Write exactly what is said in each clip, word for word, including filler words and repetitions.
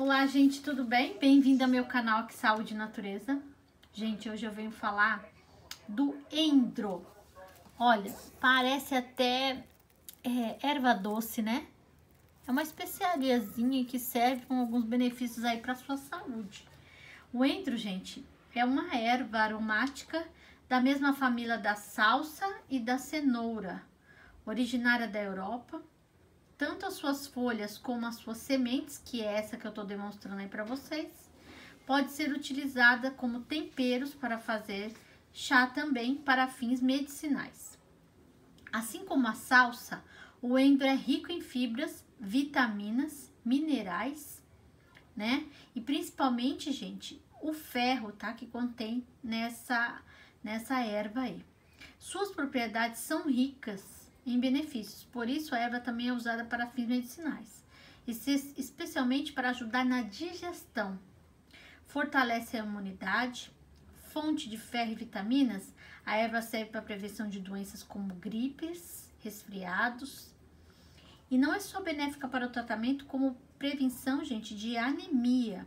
Olá, gente, tudo bem? Bem-vindo ao meu canal aqui Saúde e Natureza. Gente, hoje eu venho falar do endro. Olha, parece até é, erva doce, né? É uma especiariazinha que serve com alguns benefícios aí para sua saúde. O endro, gente, é uma erva aromática da mesma família da salsa e da cenoura, originária da Europa. Tanto as suas folhas como as suas sementes, que é essa que eu tô demonstrando aí para vocês, pode ser utilizada como temperos para fazer chá também para fins medicinais. Assim como a salsa, o endro é rico em fibras, vitaminas, minerais, né? E principalmente, gente, o ferro, tá? Que contém nessa, nessa erva aí. Suas propriedades são ricas em benefícios, por isso a erva também é usada para fins medicinais, especialmente para ajudar na digestão. Fortalece a imunidade, fonte de ferro e vitaminas. A erva serve para prevenção de doenças como gripes, resfriados, e não é só benéfica para o tratamento, como prevenção, gente, de anemia,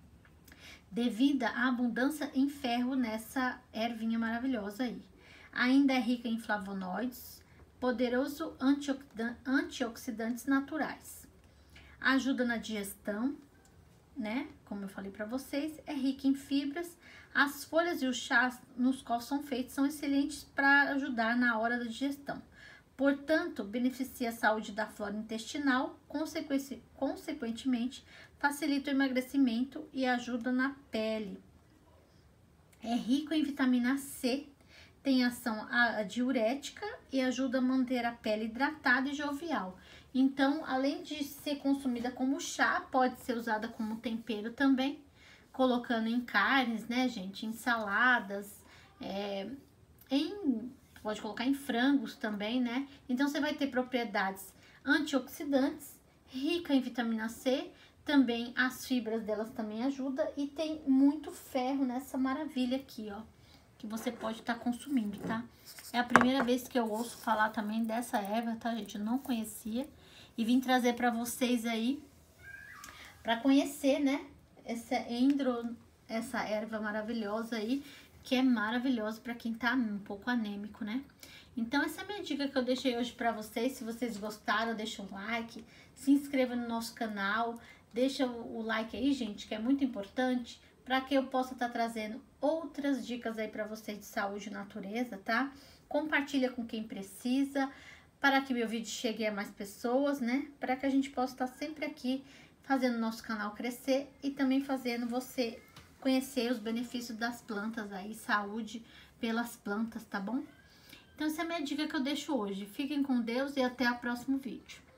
devido à abundância em ferro nessa ervinha maravilhosa aí. Ainda é rica em flavonoides, poderoso antioxidantes naturais. Ajuda na digestão, né? Como eu falei para vocês, é rica em fibras. As folhas e os chás nos quais são feitos são excelentes para ajudar na hora da digestão. Portanto, beneficia a saúde da flora intestinal, consequentemente, consequentemente facilita o emagrecimento e ajuda na pele. É rico em vitamina C, tem ação diurética e ajuda a manter a pele hidratada e jovial. Então, além de ser consumida como chá, pode ser usada como tempero também, colocando em carnes, né, gente? Em saladas, é, em, pode colocar em frangos também, né? Então, você vai ter propriedades antioxidantes, rica em vitamina C, também as fibras delas também ajudam e tem muito ferro nessa maravilha aqui, ó, que você pode estar tá consumindo, tá? É a primeira vez que eu ouço falar também dessa erva, tá, gente? Eu não conhecia e vim trazer para vocês aí, para conhecer, né? Essa endro, essa erva maravilhosa aí, que é maravilhosa para quem tá um pouco anêmico, né? Então, essa é a minha dica que eu deixei hoje para vocês. Se vocês gostaram, deixa um like, se inscreva no nosso canal, deixa o like aí, gente, que é muito importante, para que eu possa estar tá trazendo outras dicas aí para vocês de saúde e natureza, tá? Compartilha com quem precisa, para que meu vídeo chegue a mais pessoas, né? Para que a gente possa estar tá sempre aqui fazendo nosso canal crescer e também fazendo você conhecer os benefícios das plantas aí, saúde pelas plantas, tá bom? Então, essa é a minha dica que eu deixo hoje. Fiquem com Deus e até o próximo vídeo.